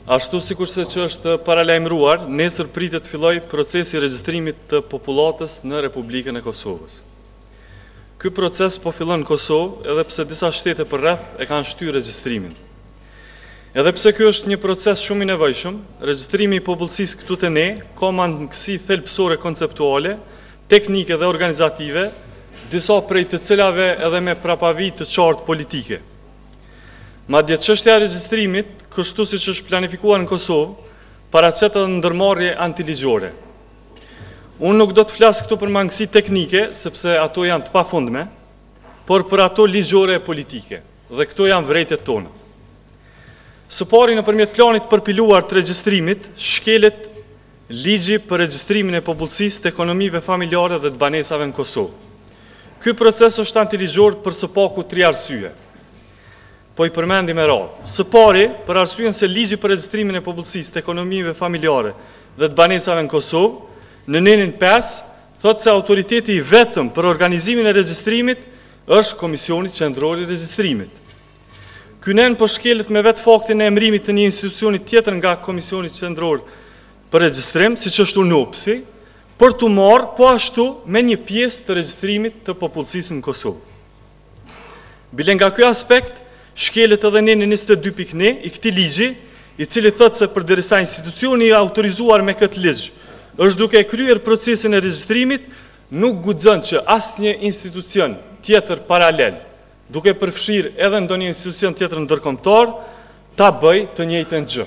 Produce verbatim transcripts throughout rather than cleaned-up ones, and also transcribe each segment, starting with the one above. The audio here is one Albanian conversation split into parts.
Ashtu sikurse që është paralajmëruar, nesër pritet filloj procesi i regjistrimit të popullatës në Republikën e Kosovës. Ky proces po fillon në Kosovë, edhe pse disa shtete përreth e kanë shtyr regjistrimin. Edhe pse ky është një proces shumë i nevojshëm, regjistrimi i popullsisë këtu te ne ka mangësi thelbësore konceptuale, teknike dhe organizative, disa prej të cilave edhe me prapavi të qartë politike. Madje çështja e regjistrimit, kështu siç është planifikuar në Kosovë, paraqet edhe ndërmarrje antiligjore. Unë nuk do të flas këtu për mangësi teknike, sepse ato janë të pafundme, por për ato ligjore e politike, dhe këto janë vërejtjet tona. Së pari, nëpërmjet planit përpiluar të regjistrimit, shkelet ligji për regjistrimin e popullsisë, të ekonomive familjare dhe të banesave në Kosovë. Ky proces është antiligjor për së paku tri arsye. Po i përmendim e radhë. Së pari, për arsyen se ligji për regjistrimin e popullsisë, të ekonomive familjare dhe të banesave në Kosovë, në nenin pesë, thotë se autoriteti i vetëm për organizimin e regjistrimit është Komisioni Qendror i Regjistrimit. Ky nen po shkelet me vetë faktin e emërimit të një institucioni tjetër nga Komisioni Qendror për Regjistrim, siç është UNOPSI, për të marrë po ashtu me një pjesë të regjistrimit të popullsisë në Kosovë. Bile nga ky aspekt, shkelet edhe neni njëzet e dy pikë një i këtij ligji, i cili thotë se përderisa institucioni i autorizuar me këtë ligj është duke kryer procesin e regjistrimit, nuk guxon që asnjë institucion tjetër paralel, duke përfshirë edhe ndonjë institucion tjetër ndërkombëtar, ta bëj të njëjtën gjë.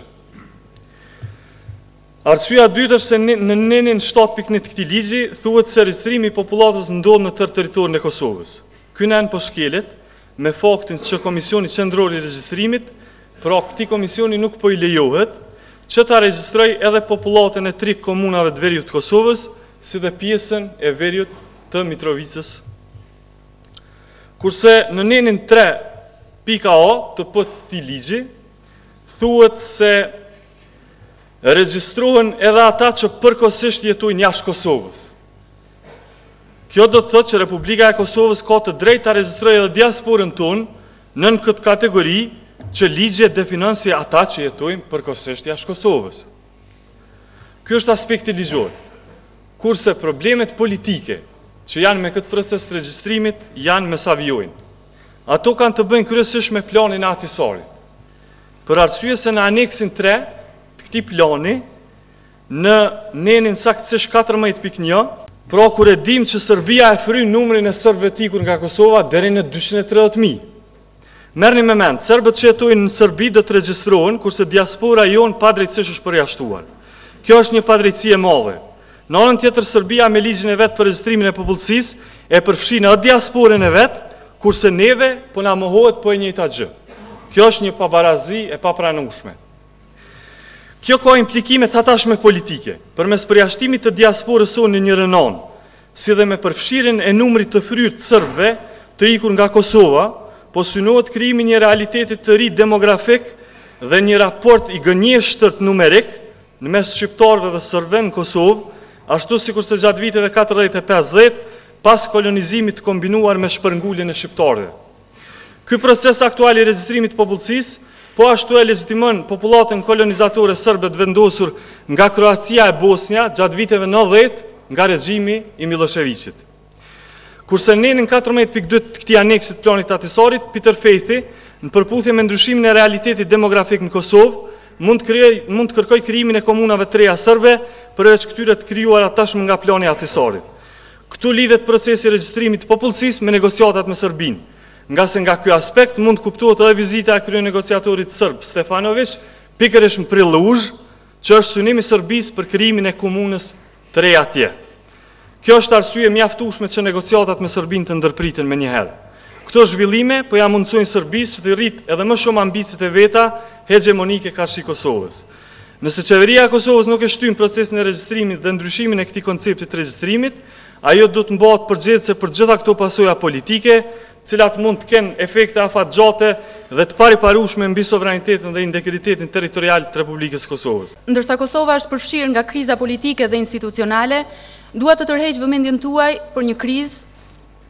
Arsyeja e dytë është se në nenin shtatë pikë një të këtij ligji thuhet se regjistrimi i popullatës ndodh në tërë territorin e Kosovës. Ky nen po shkelet me faktin që Komisioni Qendror i Regjistrimit, pra këtij komisioni nuk po i lejohet që ta regjistroj edhe popullatën e tri komunave të veriut të Kosovës, si dhe pjesën e veriut të Mitrovicës. Kurse në nenin tre pika A të p këtij ligji, thuhet se regjistrohen edhe ata që përkohësisht jetojnë jashtë Kosovës. Kjo do të thotë që Republika e Kosovës ka të drejtë ta regjistrojë edhe diasporën tonë nën këtë kategori që ligji e definon si ata që jetojnë përkohësisht jashtë Kosovës. Ky është aspekti ligjor. Kurse problemet politike që janë me këtë proces të regjistrimit janë me sa vijojnë. Ato kanë të bëjnë kryesisht me planin e Ahtisarit. Për arsye se në aneksin tre të këtij plani, në nenin saktësisht katërmbëdhjetë pikë një, pra kur e dim që Serbia e fryn numrin e serbëve të ikur nga Kosova deri në dyqind e tridhjetë mijë. Merrni me mend, serbët që jetojnë në Serbi do të regjistrohen, kurse diaspora jon padrejtësisht është përjashtuar. Kjo është një padrejtësi e madhe. Në anën tjetër, Serbia me ligjin e vet për regjistrimin e popullsisë e përfshin edhe diasporën e vet, kurse neve po na mohohet po e njëjta gjë. Kjo është një pabarazi e papranueshme. Kjo ka implikime të atashme politike, përmes përjashtimit të diasporës sonë në një rënon, si dhe me përfshirin e numrit të fryrë të serbëve të ikur nga Kosova, po synohet krijimi një realitetit të ri demografik dhe një raport i gënjeshtër numerik në mes shqiptarëve dhe serbëve në Kosovë, ashtu sikurse gjatë viteve katërdhjetë e pesëdhjetë, pas kolonizimit kombinuar me shpërnguljen e shqiptarëve. Ky proces aktual i regjistrimit të popullsisë po ashtu e legjitimon popullatën kolonizatore serbe të vendosur nga Kroacia e Bosnia gjatë viteve nëntëdhjetë nga regjimi i Miloševićit. Kurse në nenin katërmbëdhjetë pikë dy të këtij aneksit planit Ahtisarit, Peter Fethi, në përputhje me ndryshimin e realitetit demografik në Kosovë, mund të krijoj mund të kërkoj krijimin e komunave të reja serbe përveç këtyre të krijuara tashmë nga plani Ahtisarit. Këtu lidhet procesi i regjistrimit të popullsisë me negociatat me Serbinë. Nga se nga ky aspekt mund kuptohet edhe vizita e kryenegociatorit serb Stefanović pikërisht në prill Uzh, që është synimi i Serbisë për krijimin e komunës të re atje. Kjo është arsye mjaftueshme që negociatat me Serbinë të ndërpriten menjëherë. Këto zhvillime po ja mundsojnë Serbisë që të rritë edhe më shumë ambicet e veta hegemonike karshi Kosovës. Nëse qeveria e Kosovës nuk e shtyn procesin e regjistrimit dhe ndryshimin e këtij koncepti të regjistrimit, ajo do të mbahet përgjegjëse për gjitha këto pasoja politike, cilat mund të kenë efekte afatgjate dhe të pariparueshme mbi sovranitetin dhe integritetin territorial të Republikës Kosovës. Ndërsa Kosova është përfshirë nga kriza politike dhe institucionale, dua të tërheq vëmendjen tuaj për një krizë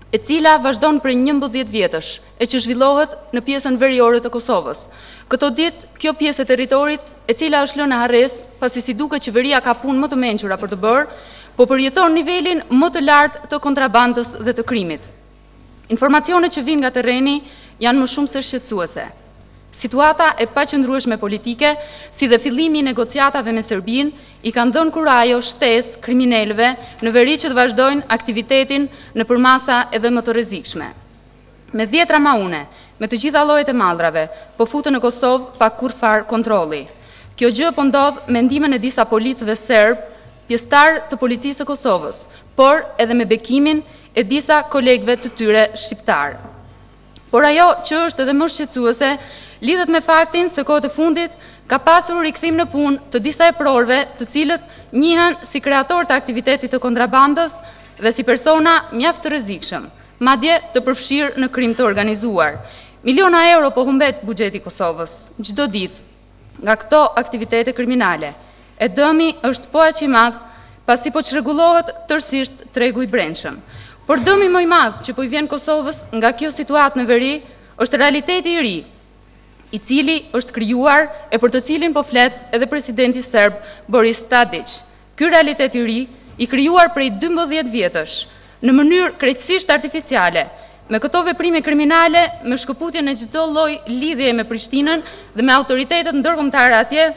e cila vazhdon për njëmbëdhjetë vjetësh, e që zhvillohet në pjesën veriore të Kosovës. Këto ditë, kjo pjesë e territorit, e cila është lënë në harres, pasi si duke qeveria ka punë më të mençura për të bërë, po përjeton nivelin më të lartë të kontrabandës dhe të krimit. Informacionet që vijnë nga terreni janë më shumë se shqetësuese. Situata e paqëndrueshme politike, si dhe fillimi i negociatave me Serbinë, i kanë dhënë kurajo shtesë kriminalëve në veri që të vazhdojnë aktivitetin në përmasa edhe më të rrezikshme. Me dhjetra maune, me të gjitha llojet e mallrave, po futen në Kosovë pa kurfar kontrolli. Kjo gjë po ndodh me ndihmën e disa policëve serb, pjesëtar të policisë së Kosovës, por edhe me bekimin e disa kolegëve të tyre shqiptar. Por ajo që është edhe më shqetësuese lidhet me faktin se kohët e fundit ka pasur rikthim në punë të disa eprorëve, të cilët njihen si kreatorë të aktivitetit të kontrabandës dhe si persona mjaft të rrezikshëm, madje të përfshirë në krim të organizuar. Miliona euro po humbet buxheti i Kosovës çdo ditë nga këto aktivitete kriminale. E dëmi është po aq i madh pasi po çrregullohet tërësisht tregu i brendshëm. Por dëmi më i madh që po i vjen Kosovës nga kjo situatë në veri është realiteti i ri, i cili është krijuar e për të cilin po flet edhe presidenti serb Boris Tadić. Ky realitet i ri, i krijuar prej dymbëdhjetë vjetësh, në mënyrë krejtësisht artificiale, me këto veprime kriminale, me shkëputjen e çdo lloj lidhje me Prishtinën dhe me autoritetet ndërkombëtare atje,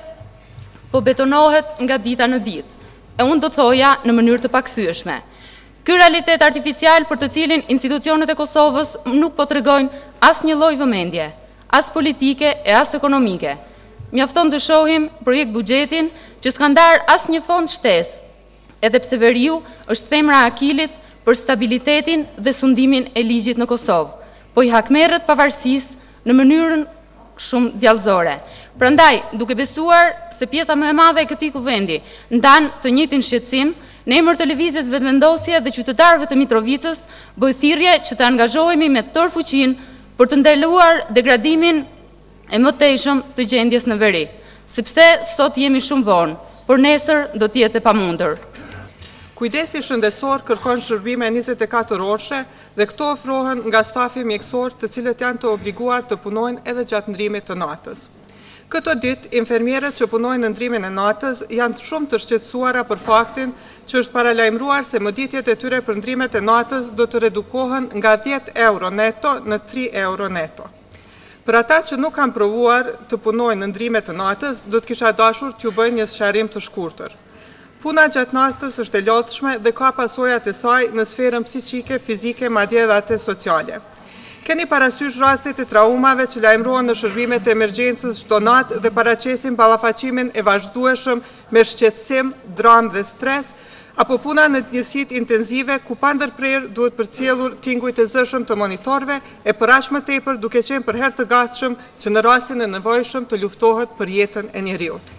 po betonohet nga dita në ditë. E unë do thoja në mënyrë të pakthyeshme. Ky realitet artificial për të cilin institucionet e Kosovës nuk po tregojnë asnjë lloj vëmendje, as politike e as ekonomike. Mjafton të shohim projekt buxhetin që s'ka ndar asnjë fond shtesë, edhe pse veriu është themra e akilit për stabilitetin dhe sundimin e ligjit në Kosovë, po i hakmerret pavarësisë në mënyrën shumë djallëzore. Prandaj, duke besuar se pjesa më e madhe e këtij kuvendi ndan të njëjtin shqetësim, në emër të lëvizjes vetëvendosje dhe qytetarëve të Mitrovicës, bëj thirrje që të angazhohemi me tërë fuqinë për të ndaluar degradimin e mëtejshëm të gjendjes në veri, sepse sot jemi shumë vonë, por nesër do të jetë e pamundur. Kujdesi shëndetësor kërkon shërbime njëzet e katër orëshe dhe këto ofrohen nga stafi mjekësor të cilët janë të obliguar të punojnë edhe gjatë ndrimit të natës. Këto ditë, infermierët që punojnë në ndrimin e natës janë shumë të shqetësuara për faktin që është paralajmëruar se mëditjet e tyre për ndrimet e natës do të redukohen nga dhjetë euro neto në tri euro neto. Për ata që nuk kanë provuar të punojnë në ndrimet të natës, do të kisha dashur t'ju bëjnë një sqarim të shkurtër. Puna gjatë natës është e lodhshme dhe ka pasojat e saj në sferën psiqike, fizike, madje edhe atë sociale. Keni parasysh rastet e traumave që lajmërohen në shërbimet e emergjencës çdo natë dhe paraqesin ballafaqimin e vazhdueshëm me shqetësim, dramë dhe stres, apo puna në njësitë intenzive ku pa ndërprerje duhet përcjellur tingujt e zëshëm të monitorëve e për aq më tepër duke qenë për herë të gatshëm që në rastin e nevojshëm të luftohet për jetën e njeriut.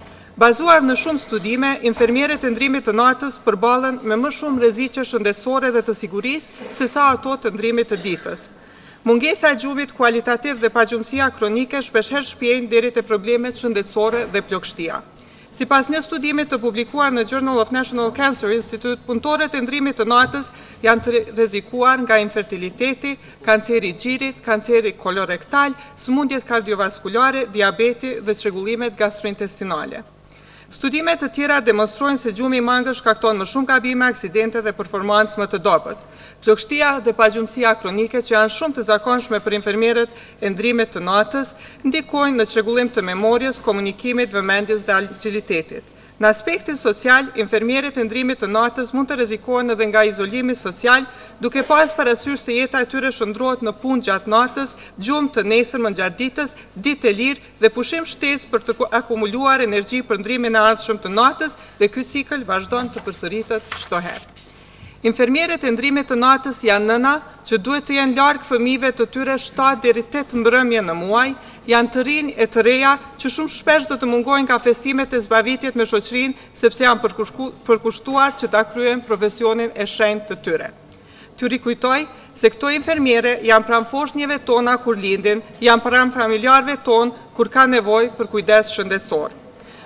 Bazuar në shumë studime, infermierët e ndrimit të natës përballen me më shumë rreziqe shëndetësore dhe të sigurisë se sa ato të ndrimit të ditës. Mungesa e gjumit kualitativ dhe pagjumësia kronike shpeshherë shpjejnë deri te problemet shëndetësore dhe plogështia. Sipas një studimi të publikuar në Journal of National Cancer Institute, punëtorët e ndrimit të natës janë të rrezikuar nga infertiliteti, kanceri i gjirit, kanceri kolorektal, sëmundjet kardiovaskulare, diabeti dhe çrregullimet gastrointestinale. Studimet të tjera demonstrojnë se gjumi i mangës shkakton më shumë gabime, aksidente dhe performancë më të dobët. Plogështia dhe pagjumësia kronike që janë shumë të zakonshme për infermierët e ndrimit të natës, ndikojnë në çrregullim të memorjes, komunikimit, vëmendjes dhe agilitetit. Në aspektin social, infermierët e ndrimit të natës mund të rrezikohen edhe nga izolimi social, duke pas parasysh se jeta e tyre shndrohet në punë gjatë natës, gjumë të nesërmën gjatë ditës, ditë e lirë dhe pushim shtesë për të akumuluar energji për ndrimin e ardhshëm të natës dhe ky cikël vazhdon të përsëritet çdo herë. Infermierët e ndrimit të natës janë nëna që duhet të jenë larg fëmijëve të tyre shtatë deri tetë mbrëmje në muaj, janë të rinj e të reja që shumë shpesh do të mungojnë nga festimet e zbavitjet me shoqërinë sepse janë përkushtuar që ta kryejnë profesionin e shenjtë të tyre. T'ju rikujtoj se këto infermiere janë pranë foshnjeve tona kur lindin, janë pranë familjarëve tonë kur ka nevojë për kujdes shëndetësor.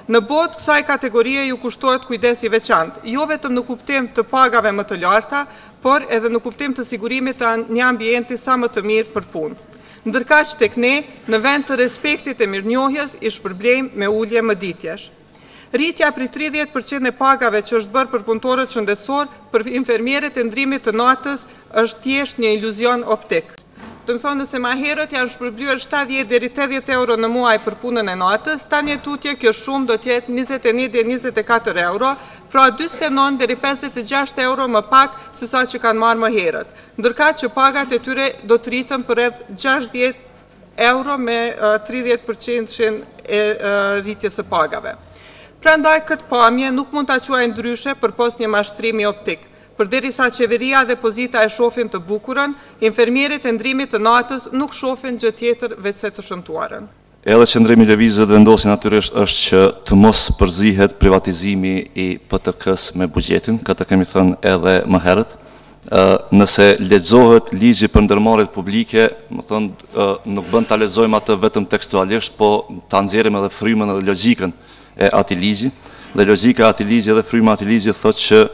Në botë kësaj kategorie ju kushtohet kujdesi veçantë, jo vetëm në kuptim të pagave më të larta, por edhe në kuptim të sigurimit të një ambienti sa më të mirë për punë. Ndërkaq tek ne, në vend të respektit e mirënjohjes, i shpërblejmë me ulje mëditjesh. Rritja prej tridhjetë përqind e pagave që është bërë për punëtorët shëndetësor për infermierët e ndrimit të natës është thjesht një iluzion optik. Do të thonë, nëse më herët janë shpërblyer shtatëdhjetë deri tetëdhjetë euro në muaj për punën e natës, tani tutje kjo shumë do të jetë njëzet e një deri njëzet e katër euro, pra dyqindëtë e nëntë deri pesëdhjetë e gjashtë euro më pak se sa që kanë marrë më herët. Ndërkaq që pagat e tyre do të rriten për rreth gjashtëdhjetë euro me tridhjetë përqind e rritjes së pagave. Prandaj këtë pamje nuk mund ta quaj ndryshe përpos një mashtrimi optik. Përderisa qeveria dhe pozita e shohin të bukurën, infermierët e ndrimit të natës nuk shohin gjë tjetër veçse të shëmtuarën. Edhe qëndrimi lëvizjet vendosin natyrisht është që të mos përzihet privatizimi i P T K-s me buxhetin, këtë kemi thënë edhe më herët. Nëse lexohet ligji për ndërmarrjet publike, më thënë nuk bën ta lexojmë atë vetëm tekstualisht, po ta nxjerrim edhe frymën dhe logjikën e atij ligji. Dhe logjika e atij ligji dhe fryma e atij ligji thotë që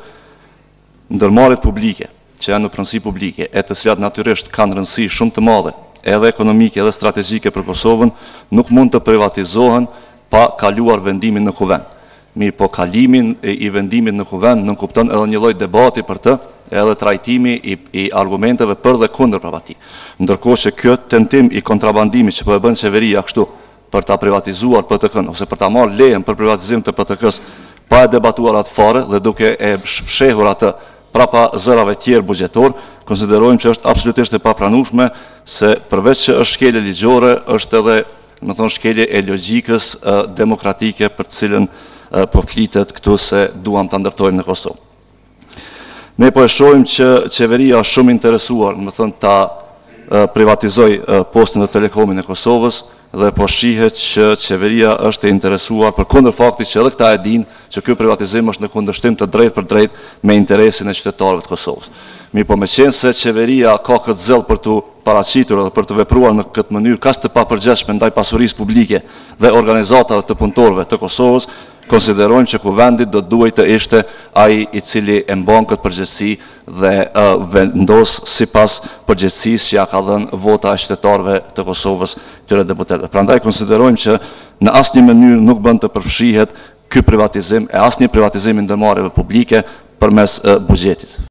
ndërmarrjet publike, që janë në pronësi publike, e të cilat natyrisht kanë rëndësi shumë të madhe, edhe ekonomike edhe strategjike për Kosovën, nuk mund të privatizohen pa kaluar vendimin në kuvend. Mirë, po kalimin i vendimit në kuvend nuk kupton edhe një lloj debati për të, edhe trajtimi i, i argumenteve për dhe kundër për ati. Ndërkohë që kjo tentim i kontrabandimit që po e bën qeveria kështu për ta privatizuar P T K-n ose për ta marrë lejen për privatizim të P T K-s pa e debatuar atë fare dhe duke e fshehur atë prapa zërave tjerë buxhetor, konsiderojmë që është absolutisht e papranueshme se përveç që është shkelje ligjore, është edhe, më thonë, shkelje e logjikës demokratike për cilën po flitet këtu se duam ta ndërtojmë në Kosovë. Ne po e shohim që qeveria është shumë interesuar, më thonë, ta privatizoj postin dhe telekomin e Kosovës, dhe po shihet që qeveria është e interesuar për kundër faktit që edhe këta e dinë që ky privatizim është në kundërshtim të drejtë për drejtë me interesin e qytetarëve të Kosovës. Mi po me qenë se qeveria ka këtë zell për të paraqitur dhe për të vepruar në këtë mënyrë kaq të papërgjeshme ndaj pasurisë publike dhe organizatave të punëtorëve të Kosovës, konsiderojmë që kuvendit do duhet të ishte ai i cili e mban këtë përgjegjësi dhe uh, vendos sipas përgjegjësisë që ja ka dhënë vota e qytetarëve të Kosovës këtyre deputetëve. Prandaj konsiderojmë që në asnjë mënyrë nuk bën të përfshihet ky privatizim e asnjë privatizim i ndërmarrjeve publike përmes uh, buxhetit.